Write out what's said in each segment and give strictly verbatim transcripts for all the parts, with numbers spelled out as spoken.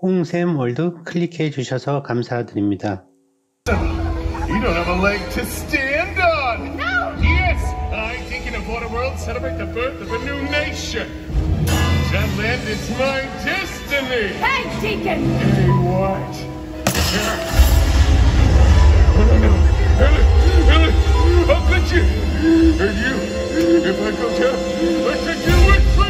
홍샘 월드 클릭해 주셔서 감사드립니다. You don't have a leg to stand on! No! Yes! I, Deacon of Waterworld, celebrate the birth of a new nation! That land is my destiny! Hey, Deacon! Hey, what? Oh, no, no. Ellie! Ellie! I'll get you! And you, if I go down, I take you with me!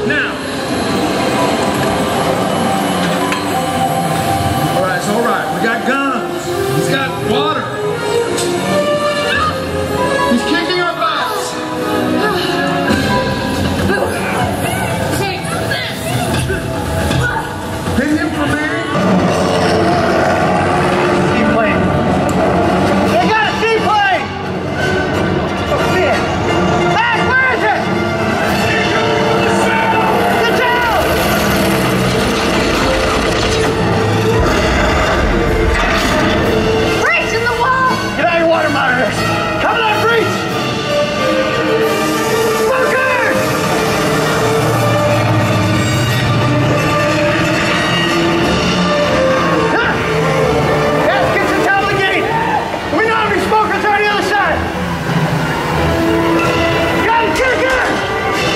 Now. All right, it's all right. We got guns. He's got water. He's kicking our butts. Take this. Hit him for me. Seaplane. They got a seaplane! Oh, man. Matt, where is it? Get down! Breach in the wall! Get out of your water monitors! Coming on, breach! Smokers! Yes, get to the top of the gate! We know how many smokers are on the other side! Get it, get it, get it!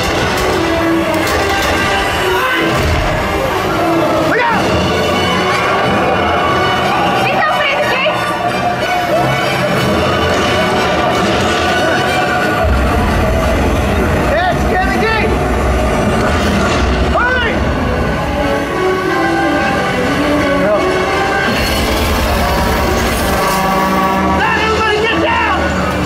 Look out! He's opening the gates! Yes, get the gate! Hurry! Go. Now everybody get down!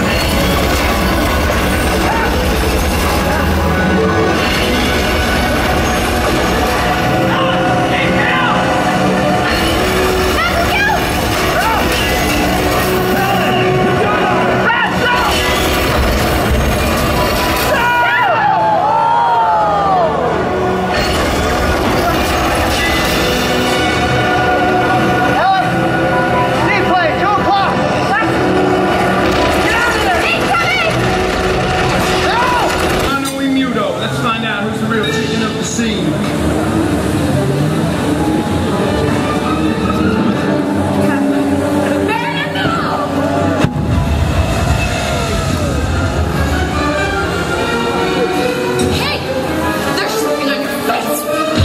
Seaplane, two o'clock! Get out of there! No! Mono y Muto. Let's find out who's the real chicken of the scene. Hey! There's something on your face!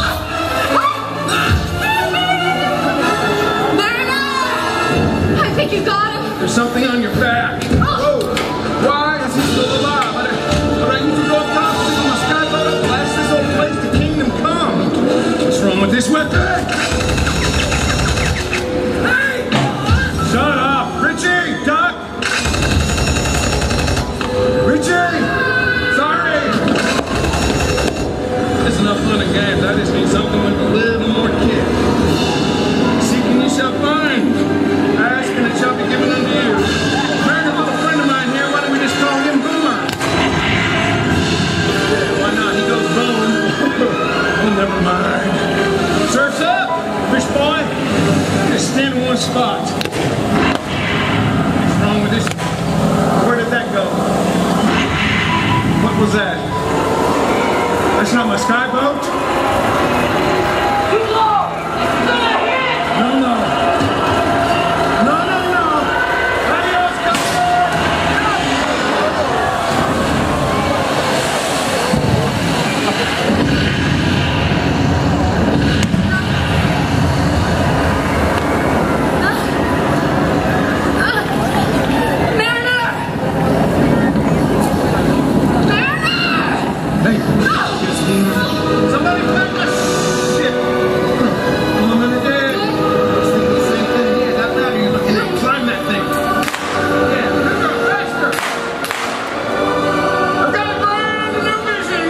Mariner! I think you got him! There's something on your back. Oh! Why is he still alive? All right, you two go up top, sit on my skyboat and blast this whole place to kingdom come. What's wrong with this weapon? Hey! Shut up! Richie! Duck! Richie! Sorry! There's enough fun and games. I just need something with a little more kick. Seeking you shall find. Asking it shall be given unto you. Married a little friend of mine here. Why don't we just call him Boomer? Why not? He goes bone. Oh, never mind. Surf's up, fish boy. Just stand in one spot. What's wrong with this? Where did that go? What was that? That's not my skyboat? No, no. No, no, no. Adios, Mariner! Mariner! Hey, somebody clear my shit. I'm in the dead. I was thinking the same thing. Yeah, that ladder you're looking at. Climb that thing. Yeah, quicker, faster. I've got a brand new vision.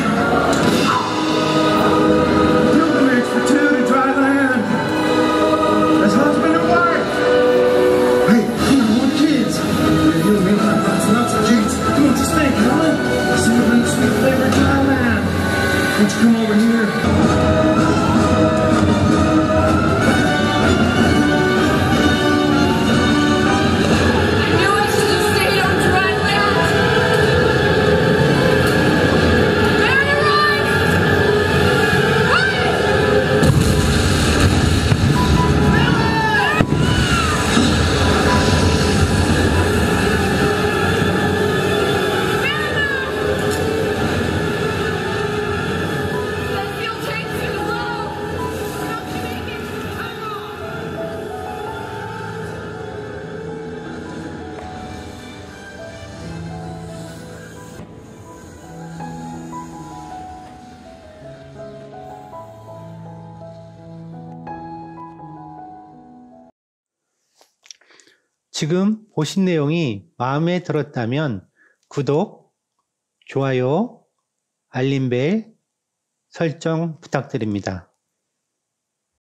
Pilgrimage for two to dry land. As husband and wife. Hey, come on, more kids. You're healing me like lots and lots of jeans. Come on, just think, Helen. I see you bring sweet flavor dry land. Why don't you come over here? I knew I should have stayed on dry land! Mariner, run! That fuel tank 지금 보신 내용이 마음에 들었다면 구독, 좋아요, 알림벨 설정 부탁드립니다.